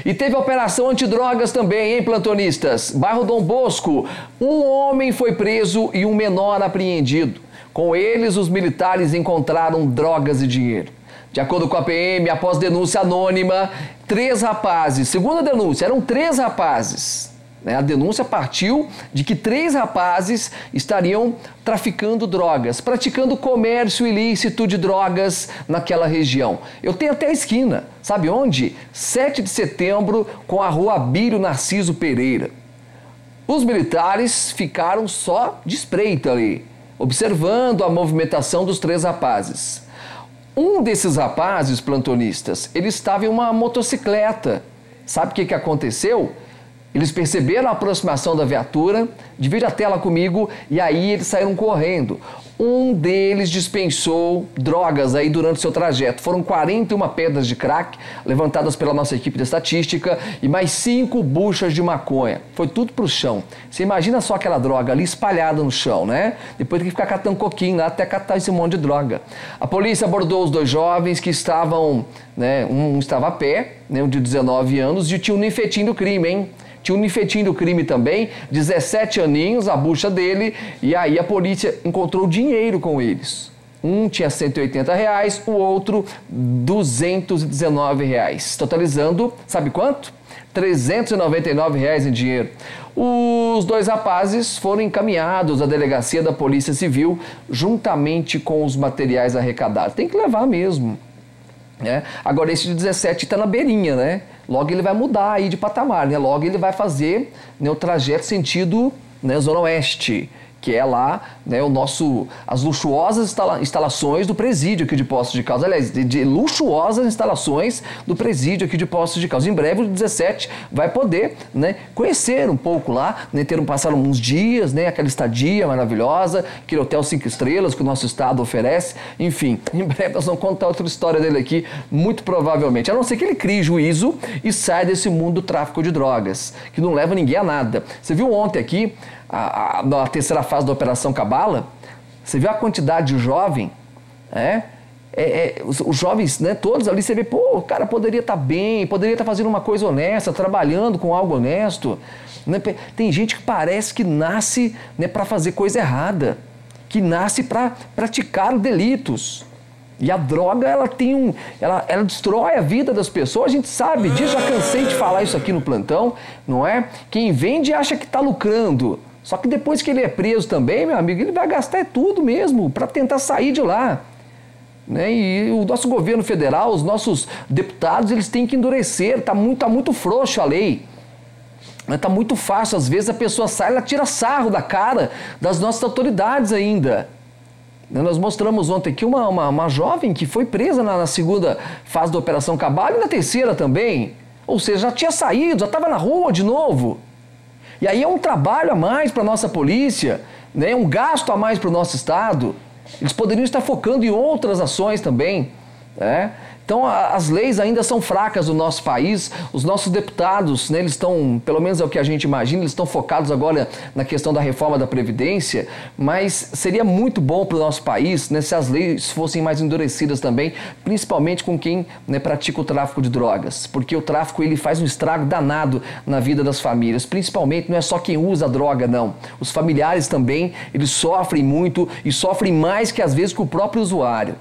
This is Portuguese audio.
E teve operação antidrogas também, hein, plantonistas? Bairro Dom Bosco, um homem foi preso e um menor apreendido. Com eles, os militares encontraram drogas e dinheiro. De acordo com a PM, após denúncia anônima, 3 rapazes, segundo a denúncia, eram 3 rapazes. A denúncia partiu de que 3 rapazes estariam traficando drogas, praticando comércio ilícito de drogas naquela região. Eu tenho até a esquina, sabe onde? 7 de setembro, com a rua Abílio Narciso Pereira. Os militares ficaram só de espreita ali, observando a movimentação dos 3 rapazes. Um desses rapazes, plantonistas, ele estava em uma motocicleta. Sabe o que aconteceu? Eles perceberam a aproximação da viatura, divide a tela comigo, e aí eles saíram correndo. Um deles dispensou drogas aí durante o seu trajeto. Foram 41 pedras de crack levantadas pela nossa equipe de estatística e mais 5 buchas de maconha. Foi tudo pro chão. Você imagina só aquela droga ali espalhada no chão, né? Depois tem que ficar catando coquinho lá até catar esse monte de droga. A polícia abordou os 2 jovens que estavam, né? Um estava a pé, né? Um de 19 anos, e tinha um ninfetim do crime, hein? Tinha um ninfetim do crime também, 17 aninhos, a bucha dele, e aí a polícia encontrou dinheiro com eles. Um tinha R$180, o outro R$219, totalizando, sabe quanto? R$399 em dinheiro. Os 2 rapazes foram encaminhados à delegacia da Polícia Civil, juntamente com os materiais arrecadados. Tem que levar mesmo. Agora esse de 17 está na beirinha, né? Logo ele vai mudar aí de patamar, né? Logo ele vai fazer, né, o trajeto sentido, né, Zona Oeste, que é lá, né, as luxuosas instalações do presídio aqui de Poços de Caldas. Aliás, de luxuosas instalações do presídio aqui de Poços de Caldas. Em breve o 17 vai poder, né, conhecer um pouco lá, né, passar uns dias, né, aquela estadia maravilhosa, aquele hotel 5 estrelas que o nosso estado oferece. Enfim, em breve nós vamos contar outra história dele aqui, muito provavelmente. A não ser que ele crie juízo e saia desse mundo do tráfico de drogas, que não leva ninguém a nada. Você viu ontem aqui, na terceira fase da Operação Cabala, você viu a quantidade de jovem, os jovens, né, todos ali, você vê, pô, o cara poderia estar bem, poderia estar fazendo uma coisa honesta, trabalhando com algo honesto, né? Tem gente que parece que nasce, né, para fazer coisa errada, que nasce para praticar delitos. E a droga, ela destrói a vida das pessoas, a gente sabe disso, já cansei de falar isso aqui no plantão, não é? Quem vende acha que está lucrando. Só que depois que ele é preso também, meu amigo, ele vai gastar tudo mesmo para tentar sair de lá. Né? E o nosso governo federal, os nossos deputados, eles têm que endurecer, tá muito frouxo a lei. Tá muito fácil, às vezes a pessoa sai, ela tira sarro da cara das nossas autoridades ainda. Nós mostramos ontem aqui uma jovem que foi presa na segunda fase da Operação Cabala e na terceira também. Ou seja, já tinha saído, já estava na rua de novo. E aí é um trabalho a mais para a nossa polícia, né? Um gasto a mais para o nosso estado. Eles poderiam estar focando em outras ações também, né? Então as leis ainda são fracas no nosso país, os nossos deputados, né, eles estão, pelo menos é o que a gente imagina, eles estão focados agora na questão da reforma da Previdência, mas seria muito bom para o nosso país, né, se as leis fossem mais endurecidas também, principalmente com quem, né, pratica o tráfico de drogas, porque o tráfico ele faz um estrago danado na vida das famílias, principalmente não é só quem usa a droga não, os familiares também, eles sofrem muito e sofrem mais que às vezes que o próprio usuário.